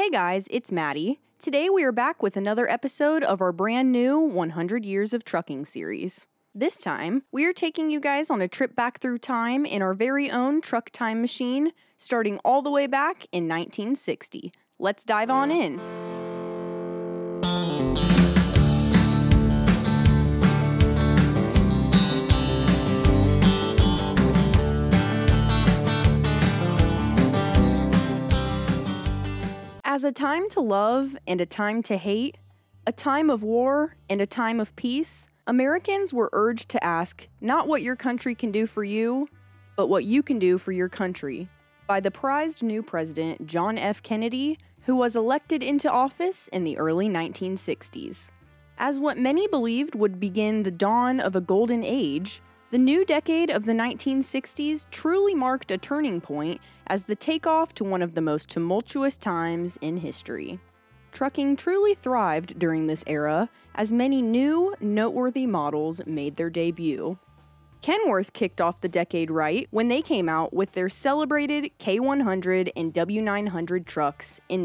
Hey guys, it's Maddie. Today we are back with another episode of our brand new 100 Years of Trucking series. This time, we are taking you guys on a trip back through time in our very own truck time machine, starting all the way back in 1960. Let's dive on in. As a time to love and a time to hate, a time of war and a time of peace, Americans were urged to ask not what your country can do for you, but what you can do for your country, by the prized new president John F. Kennedy, who was elected into office in the early 1960s. As what many believed would begin the dawn of a golden age, the new decade of the 1960s truly marked a turning point as the takeoff to one of the most tumultuous times in history. Trucking truly thrived during this era as many new, noteworthy models made their debut. Kenworth kicked off the decade right when they came out with their celebrated K100 and W900 trucks in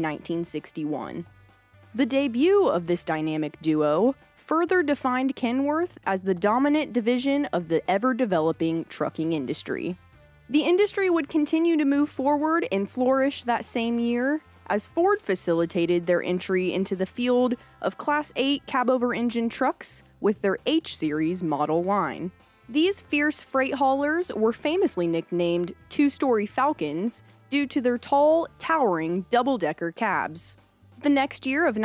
1961. The debut of this dynamic duo further defined Kenworth as the dominant division of the ever-developing trucking industry. The industry would continue to move forward and flourish that same year as Ford facilitated their entry into the field of Class 8 cab-over engine trucks with their H-Series model line. These fierce freight haulers were famously nicknamed two-story Falcons due to their tall, towering double-decker cabs. The next year of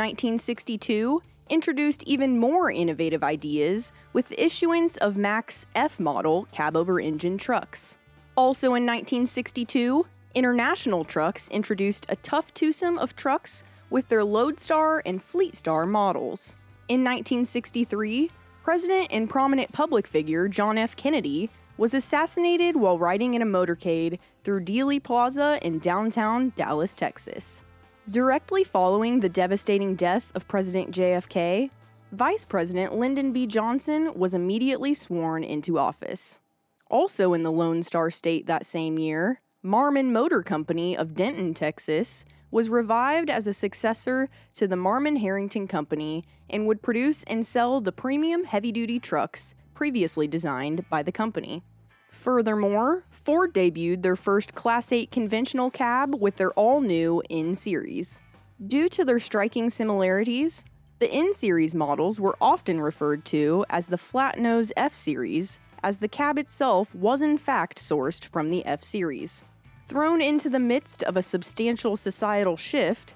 1962 introduced even more innovative ideas with the issuance of Mac's F-model cab-over-engine trucks. Also in 1962, International Trucks introduced a tough twosome of trucks with their Lodestar and Fleetstar models. In 1963, President and prominent public figure John F. Kennedy was assassinated while riding in a motorcade through Dealey Plaza in downtown Dallas, Texas. Directly following the devastating death of President JFK, Vice President Lyndon B. Johnson was immediately sworn into office. Also in the Lone Star State that same year, Marmon Motor Company of Denton, Texas, was revived as a successor to the Marmon-Harrington Company and would produce and sell the premium heavy-duty trucks previously designed by the company. Furthermore, Ford debuted their first Class 8 conventional cab with their all-new N-Series. Due to their striking similarities, the N-Series models were often referred to as the flat-nose F-Series, as the cab itself was in fact sourced from the F-Series. Thrown into the midst of a substantial societal shift,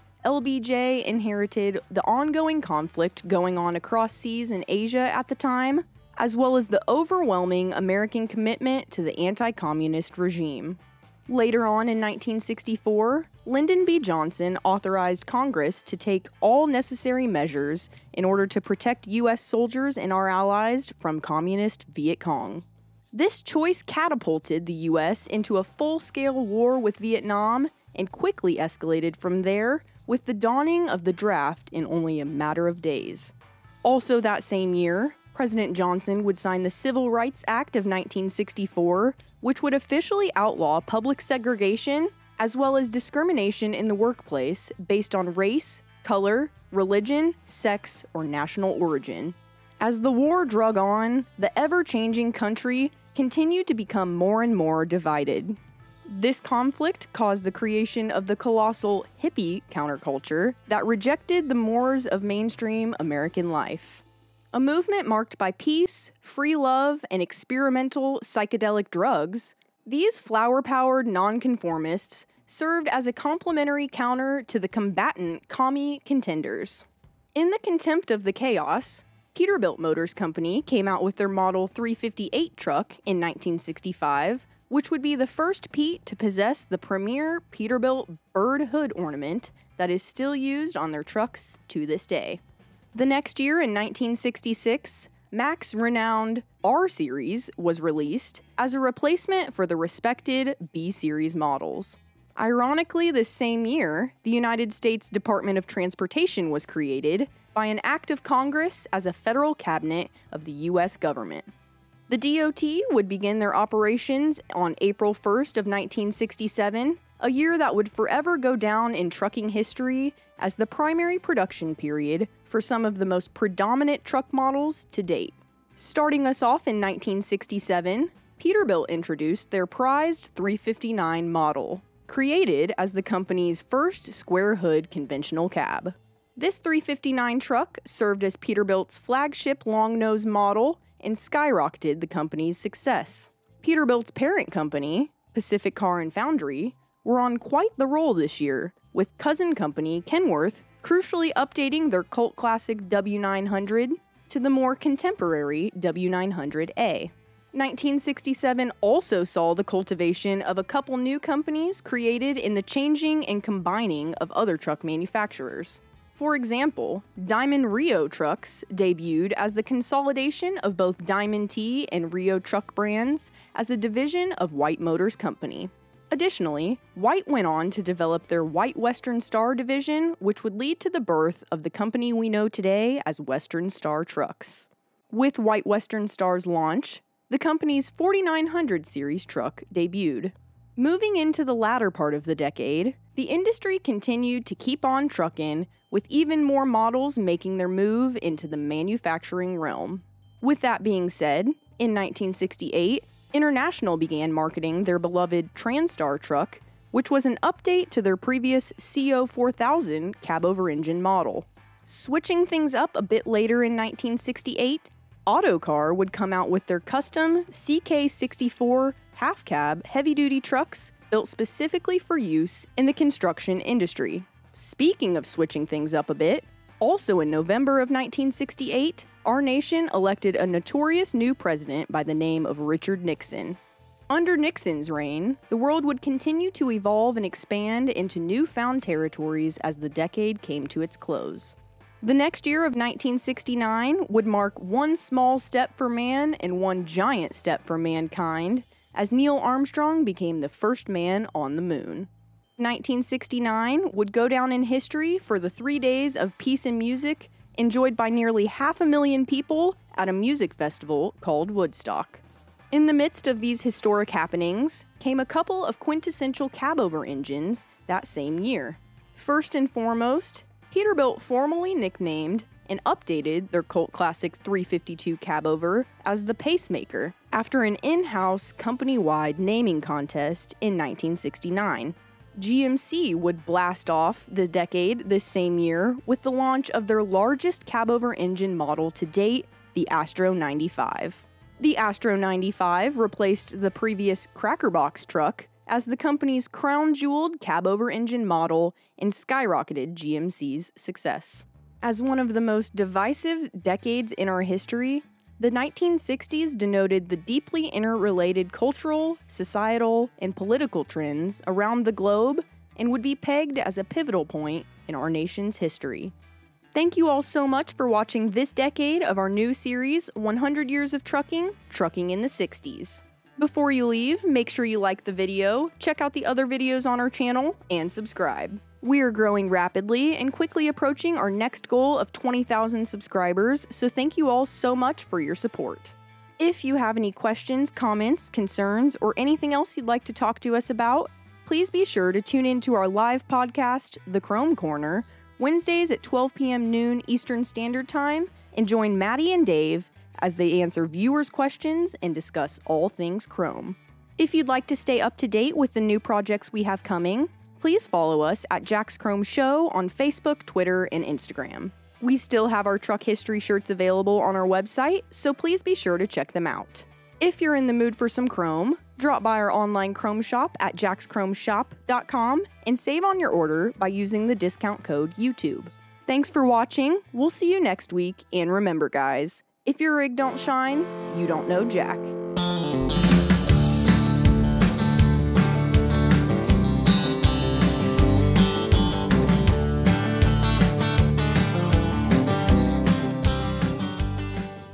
LBJ inherited the ongoing conflict going on across seas in Asia at the time, as well as the overwhelming American commitment to the anti-communist regime. Later on in 1964, Lyndon B. Johnson authorized Congress to take all necessary measures in order to protect U.S. soldiers and our allies from communist Viet Cong. This choice catapulted the U.S. into a full-scale war with Vietnam and quickly escalated from there with the dawning of the draft in only a matter of days. Also that same year, President Johnson would sign the Civil Rights Act of 1964, which would officially outlaw public segregation as well as discrimination in the workplace based on race, color, religion, sex, or national origin. As the war drug on, the ever-changing country continued to become more and more divided. This conflict caused the creation of the colossal hippie counterculture that rejected the mores of mainstream American life. A movement marked by peace, free love, and experimental psychedelic drugs, these flower-powered nonconformists served as a complementary counter to the combatant commie contenders. In the contempt of the chaos, Peterbilt Motors Company came out with their Model 358 truck in 1965, which would be the first Pete to possess the premier Peterbilt bird hood ornament that is still used on their trucks to this day. The next year, in 1966, Mac's renowned R-Series was released as a replacement for the respected B-Series models. Ironically, this same year, the United States Department of Transportation was created by an act of Congress as a federal cabinet of the U.S. government. The DOT would begin their operations on April 1st of 1967, a year that would forever go down in trucking history as the primary production period for some of the most predominant truck models to date. Starting us off in 1967, Peterbilt introduced their prized 359 model, created as the company's first square hood conventional cab. This 359 truck served as Peterbilt's flagship long-nose model and skyrocketed the company's success. Peterbilt's parent company, Pacific Car and Foundry, were on quite the roll this year, with cousin company Kenworth crucially updating their cult classic W900 to the more contemporary W900A. 1967 also saw the cultivation of a couple new companies created in the changing and combining of other truck manufacturers. For example, Diamond Rio Trucks debuted as the consolidation of both Diamond T and Rio Truck brands as a division of White Motors Company. Additionally, White went on to develop their White Western Star division, which would lead to the birth of the company we know today as Western Star Trucks. With White Western Star's launch, the company's 4900 series truck debuted. Moving into the latter part of the decade, the industry continued to keep on trucking, with even more models making their move into the manufacturing realm. With that being said, in 1968, International began marketing their beloved Transtar truck, which was an update to their previous CO4000 cab-over-engine model. Switching things up a bit later in 1968, Autocar would come out with their custom CK64 half-cab heavy-duty trucks built specifically for use in the construction industry. Speaking of switching things up a bit, also in November of 1968, our nation elected a notorious new president by the name of Richard Nixon. Under Nixon's reign, the world would continue to evolve and expand into newfound territories as the decade came to its close. The next year of 1969 would mark one small step for man and one giant step for mankind, as Neil Armstrong became the first man on the moon. 1969 would go down in history for the 3 days of peace and music enjoyed by nearly 500,000 people at a music festival called Woodstock. In the midst of these historic happenings came a couple of quintessential cab-over engines that same year. First and foremost, Peterbilt formally nicknamed and updated their cult classic 352 cab-over as the Pacemaker after an in-house company-wide naming contest in 1969. GMC would blast off the decade this same year with the launch of their largest cab-over engine model to date, the Astro 95. The Astro 95 replaced the previous Crackerbox truck as the company's crown-jeweled cab-over engine model and skyrocketed GMC's success. As one of the most divisive decades in our history, the 1960s denoted the deeply interrelated cultural, societal, and political trends around the globe and would be pegged as a pivotal point in our nation's history. Thank you all so much for watching this decade of our new series, 100 Years of Trucking, Trucking in the 60s. Before you leave, make sure you like the video, check out the other videos on our channel, and subscribe. We are growing rapidly and quickly approaching our next goal of 20,000 subscribers, so thank you all so much for your support. If you have any questions, comments, concerns, or anything else you'd like to talk to us about, please be sure to tune in to our live podcast, The Chrome Corner, Wednesdays at 12 p.m. noon Eastern Standard Time, and join Maddie and Dave as they answer viewers' questions and discuss all things Chrome. If you'd like to stay up to date with the new projects we have coming, please follow us at Jack's Chrome Show on Facebook, Twitter, and Instagram. We still have our truck history shirts available on our website, so please be sure to check them out. If you're in the mood for some Chrome, drop by our online Chrome shop at jackschromeshop.com and save on your order by using the discount code YouTube. Thanks for watching, we'll see you next week, and remember guys, if your rig don't shine, you don't know Jack.